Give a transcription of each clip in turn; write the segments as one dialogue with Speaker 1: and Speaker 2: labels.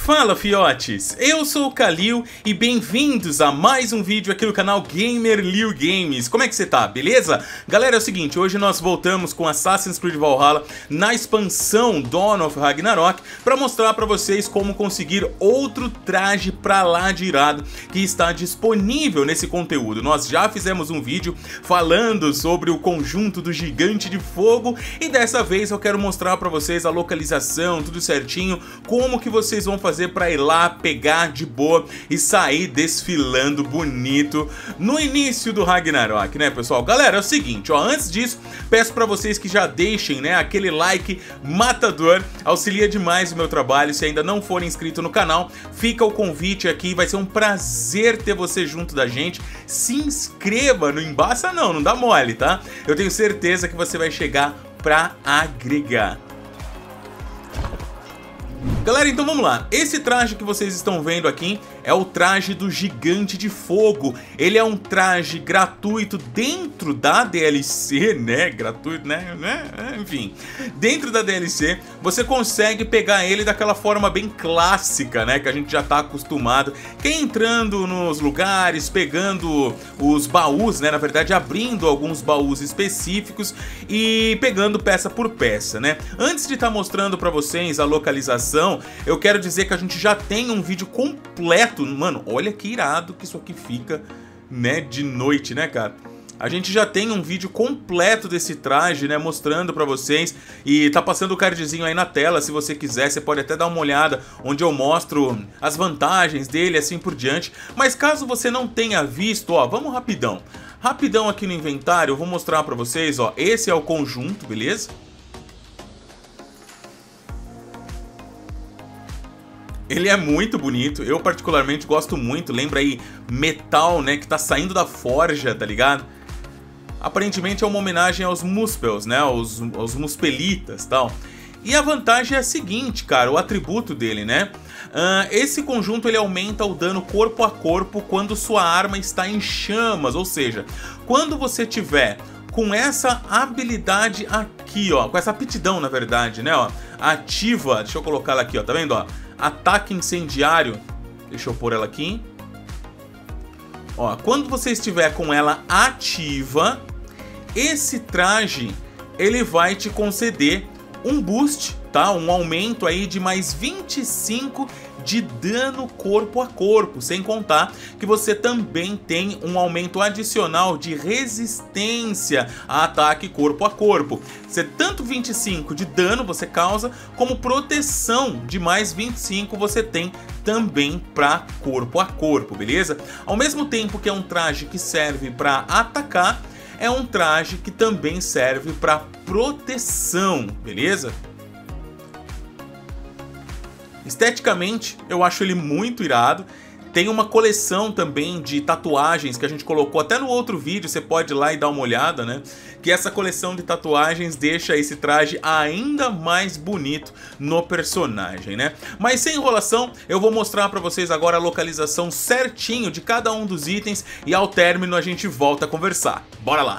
Speaker 1: Fala fiotes, eu sou o Kalil e bem-vindos a mais um vídeo aqui no canal Gamer Liu Games. Como é que você tá, beleza? Galera, é o seguinte, hoje nós voltamos com Assassin's Creed Valhalla na expansão Dawn of Ragnarok para mostrar para vocês como conseguir outro traje pra lá de irado que está disponível nesse conteúdo. Nós já fizemos um vídeo falando sobre o conjunto do Gigante de Fogo e dessa vez eu quero mostrar para vocês a localização, tudo certinho, como que vocês vão fazer para ir lá, pegar de boa e sair desfilando bonito no início do Ragnarok, né, pessoal? Galera, é o seguinte, ó, antes disso, peço para vocês que já deixem, né, aquele like matador, auxilia demais o meu trabalho. Se ainda não for inscrito no canal, fica o convite aqui, vai ser um prazer ter você junto da gente. Se inscreva, não embaça não dá mole, tá? Eu tenho certeza que você vai chegar pra agregar. Galera, então vamos lá. Esse traje que vocês estão vendo aqui é o traje do Gigante de Fogo. Ele é um traje gratuito dentro da DLC, né? Gratuito, né? Enfim, dentro da DLC você consegue pegar ele daquela forma bem clássica, né? Que a gente já tá acostumado. Que é entrando nos lugares, pegando os baús, né? Na verdade, abrindo alguns baús específicos e pegando peça por peça, né? Antes de estar mostrando pra vocês a localização, eu quero dizer que a gente já tem um vídeo completo. Mano, olha que irado que isso aqui fica, né, de noite, né, cara? A gente já tem um vídeo completo desse traje, né, mostrando pra vocês. E tá passando o cardzinho aí na tela, se você quiser, você pode até dar uma olhada, onde eu mostro as vantagens dele, assim por diante. Mas caso você não tenha visto, ó, vamos rapidão. Rapidão aqui no inventário, eu vou mostrar pra vocês, ó, esse é o conjunto, beleza? Ele é muito bonito, eu particularmente gosto muito, lembra aí metal, né, que tá saindo da forja, tá ligado? Aparentemente é uma homenagem aos Muspels, né, aos Muspelitas e tal. E a vantagem é a seguinte, cara, o atributo dele, né? Esse conjunto ele aumenta o dano corpo a corpo quando sua arma está em chamas, ou seja, quando você tiver com essa habilidade aqui, ó, com essa aptidão na verdade, né, ó, ativa, deixa eu colocar ela aqui, ó, tá vendo, ó? Ataque incendiário, deixa eu pôr ela aqui. Ó, quando você estiver com ela ativa, esse traje ele vai te conceder um boost, tá? Um aumento aí de mais 25 de dano corpo a corpo, sem contar que você também tem um aumento adicional de resistência a ataque corpo a corpo. Você tanto 25 de dano você causa, como proteção de mais 25 você tem também para corpo a corpo, beleza? Ao mesmo tempo que é um traje que serve para atacar, é um traje que também serve para proteção, beleza? Esteticamente, eu acho ele muito irado. Tem uma coleção também de tatuagens que a gente colocou até no outro vídeo, você pode ir lá e dar uma olhada, né? Que essa coleção de tatuagens deixa esse traje ainda mais bonito no personagem, né? Mas sem enrolação, eu vou mostrar pra vocês agora a localização certinho de cada um dos itens e ao término a gente volta a conversar. Bora lá!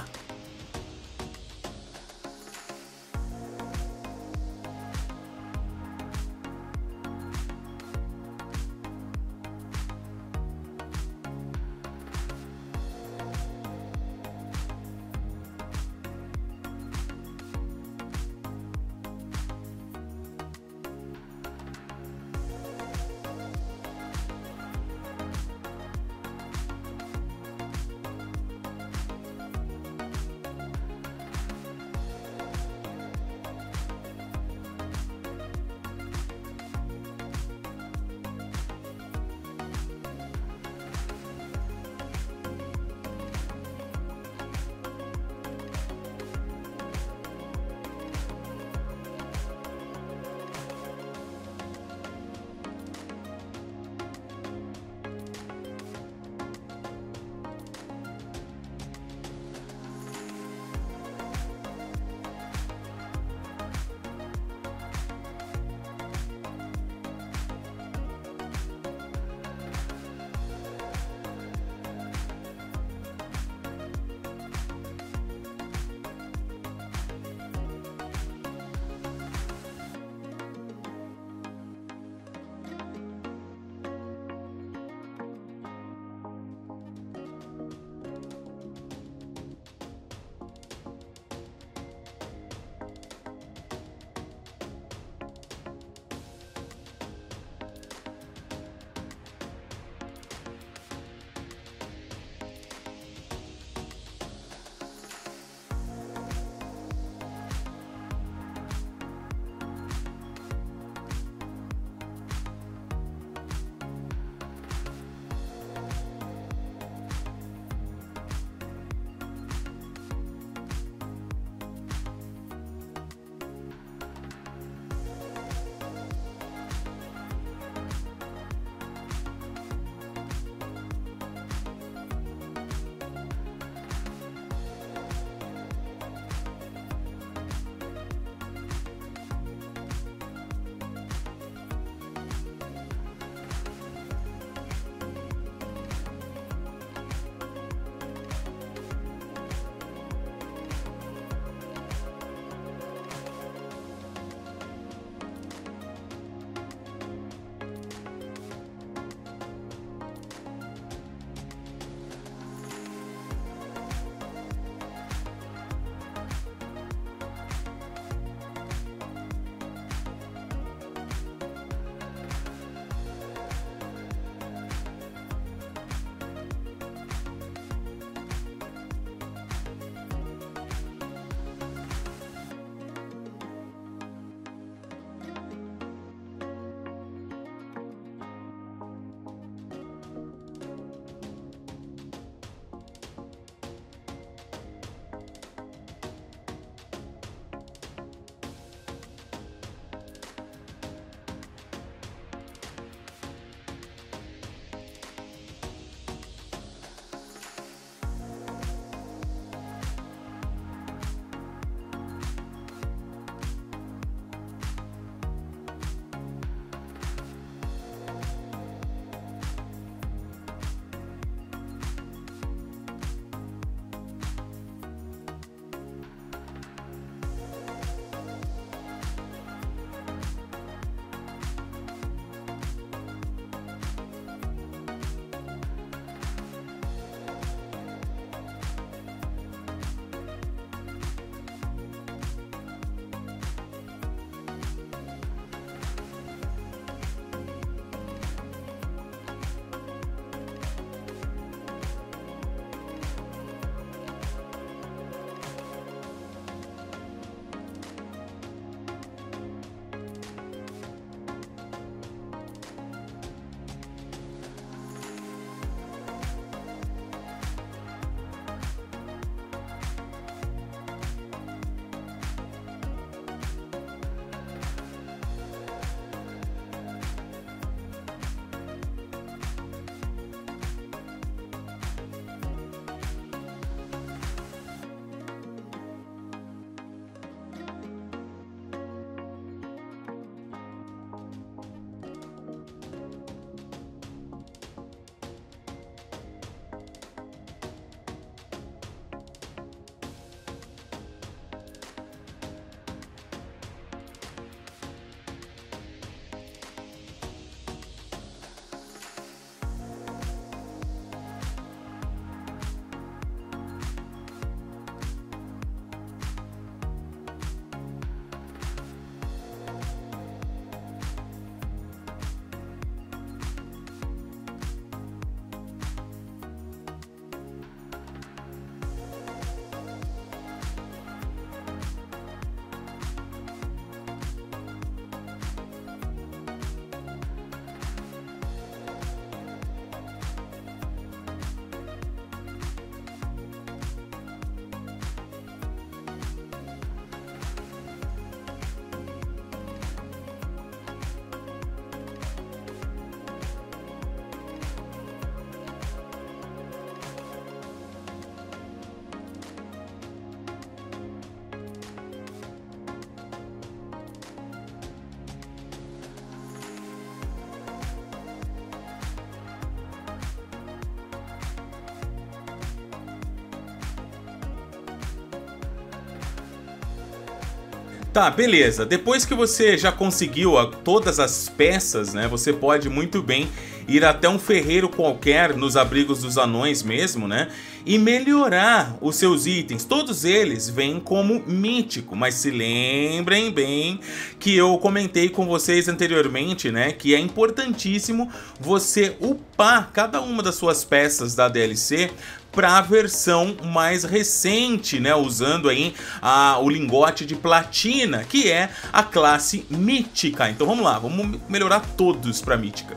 Speaker 1: Tá, beleza. Depois que você já conseguiu todas as peças, né? Você pode muito bem ir até um ferreiro qualquer, nos abrigos dos anões mesmo, né? E melhorar os seus itens. Todos eles vêm como mítico, mas se lembrem bem que eu comentei com vocês anteriormente, né? Que é importantíssimo você upar cada uma das suas peças da DLC para a versão mais recente, né, usando aí o lingote de platina, que é a classe mítica. Então vamos lá, vamos melhorar todos para mítica.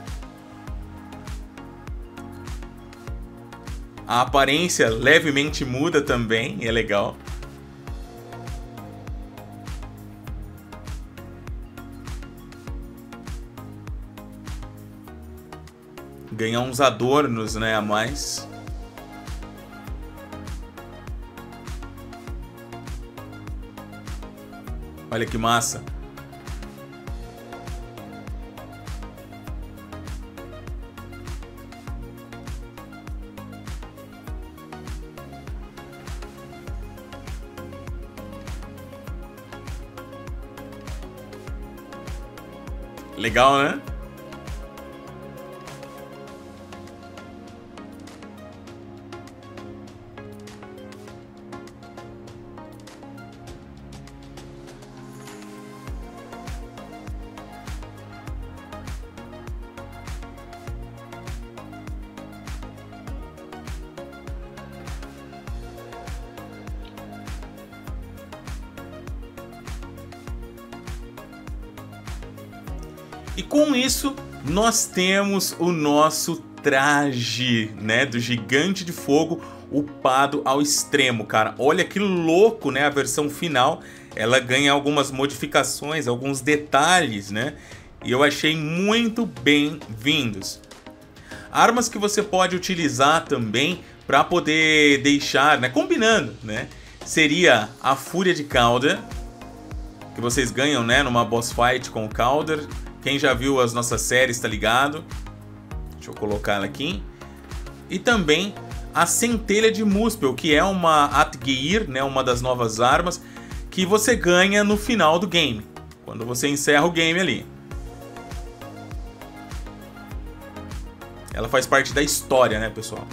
Speaker 1: A aparência levemente muda também, é legal. Ganhar uns adornos, né, a mais. Olha que massa. Legal, né? E com isso, nós temos o nosso traje, né, do Gigante de Fogo upado ao extremo, cara. Olha que louco, né, a versão final. Ela ganha algumas modificações, alguns detalhes, né? E eu achei muito bem-vindos. Armas que você pode utilizar também para poder deixar, né, combinando, né? Seria a Fúria de Calder, que vocês ganham, né, numa boss fight com o Calder. Quem já viu as nossas séries tá ligado. Deixa eu colocar ela aqui. E também a Centelha de Muspel, que é uma Atgeir, né, uma das novas armas que você ganha no final do game, quando você encerra o game ali. Ela faz parte da história, né, pessoal?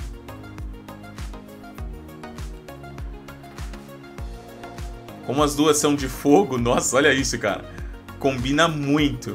Speaker 1: Como as duas são de fogo, nossa, olha isso, cara. Combina muito.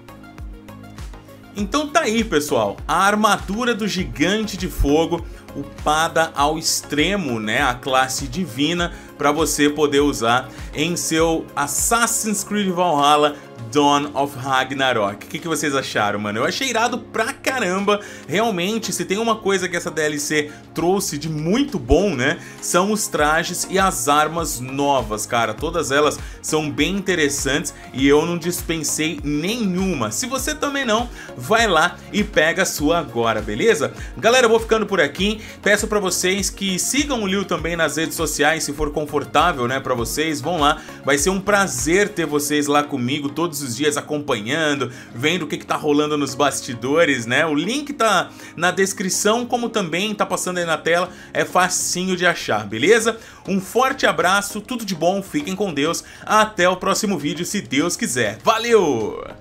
Speaker 1: Então tá aí, pessoal, a armadura do Gigante de Fogo upada ao extremo, né, a classe divina, para você poder usar em seu Assassin's Creed Valhalla Dawn of Ragnarok. O que vocês acharam, mano? Eu achei irado pra caramba. Realmente, se tem uma coisa que essa DLC trouxe de muito bom, né, são os trajes e as armas novas, cara. Todas elas são bem interessantes e eu não dispensei nenhuma. Se você também não, vai lá e pega a sua agora, beleza? Galera, eu vou ficando por aqui. Peço pra vocês que sigam o Liu também nas redes sociais, se for confortável, né, pra vocês. Vão lá, vai ser um prazer ter vocês lá comigo todos os dias acompanhando, vendo o que tá rolando nos bastidores, né? O link tá na descrição, como também tá passando aí na tela, é facinho de achar, beleza? Um forte abraço, tudo de bom, fiquem com Deus, até o próximo vídeo, se Deus quiser. Valeu!